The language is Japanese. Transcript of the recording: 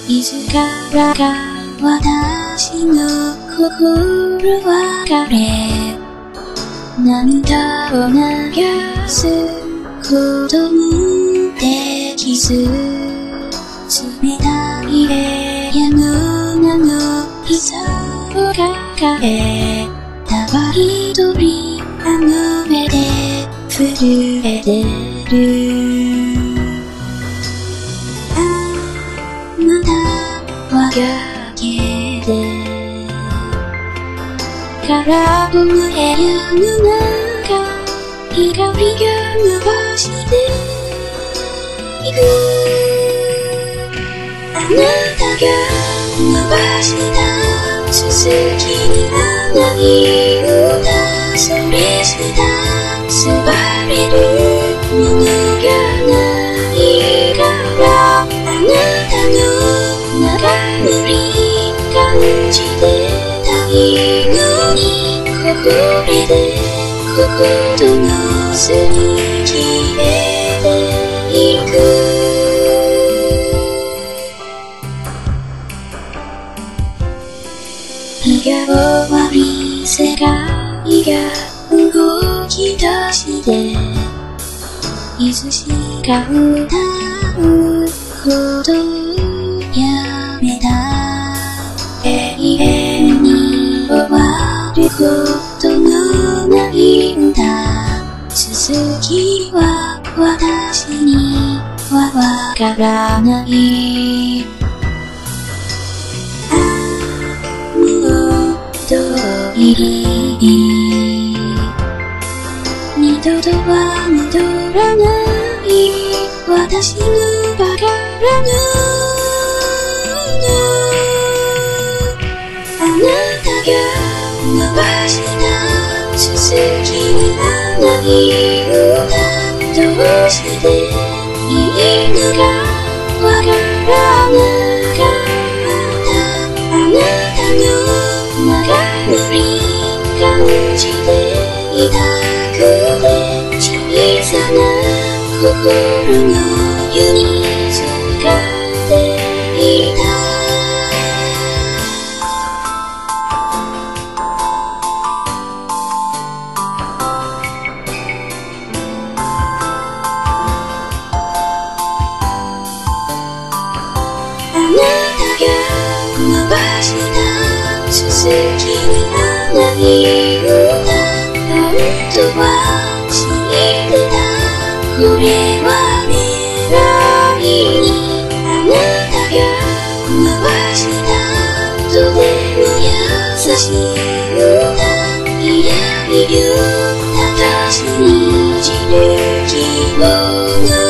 いつからか私の心は枯れ、涙を流すこともできず、冷たい部屋の名の膝を抱え、ただ一人あの目で震えてる。まだわかけて空っぽの部屋の中、光が伸ばしていく。あなたが伸ばした続きにはない歌、それした座れるものがないから、あなたの中身に感じてたいのに、ここで心のすり切れていく。日が終わり世界が動き出して、いつしか歌うことをやめた。永遠に終わることのない歌、続きは私にはわからない。遠い二度とは戻らない私のバカラのあなたが伸ばした続きにはない歌、どうしていいのかわからなかった。あなたの無理感じていたくて、小さな心の湯に浸かっていた。あなたが伸ばした続きにはない歌、本当は知ってた。これは未来にあなたが伸ばしたとても優しい歌、いやいや正しにじる希望の